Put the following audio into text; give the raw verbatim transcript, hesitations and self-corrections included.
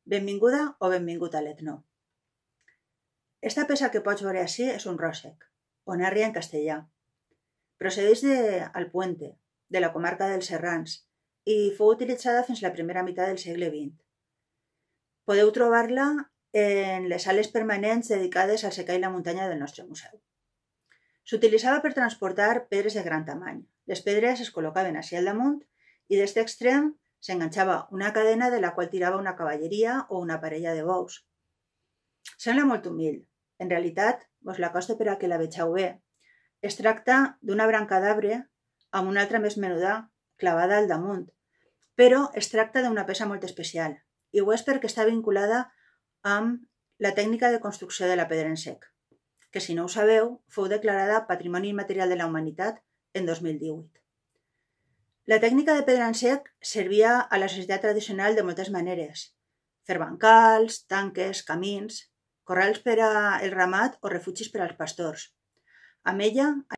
Benvinguda o benvingut a l'Etno. Esta peça que pots veure ací és un ròssec, o narria en castellà. Procedeix d'Alpuente, de la comarca dels Serrans, i fou utilitzada fins la primera meitat del segle vint. Podeu trobar-la en les sales permanents dedicades al secà i la muntanya del nostre museu. S'utilitzava per transportar pedres de gran tamany. Les pedres es col·locaven ací al damunt i d'este extrem s'enganxava una cadena de la qual tirava una cavalleria o una parella de bous. Sembla molt humil. En realitat, vos l'acosto per a que la vegeu bé. Es tracta d'una branca d'arbre amb una altra més menuda clavada al damunt, però es tracta d'una peça molt especial, i ho és perquè està vinculada amb la tècnica de construcció de la pedra en sec, que, si no ho sabeu, fou declarada Patrimoni Immaterial de la Humanitat en dos mil divuit. La tècnica de pedra en sec servia a la societat tradicional de moltes maneres: fer bancals, tanques, camins, corrals per al ramat o refugis per als pastors. Amb ella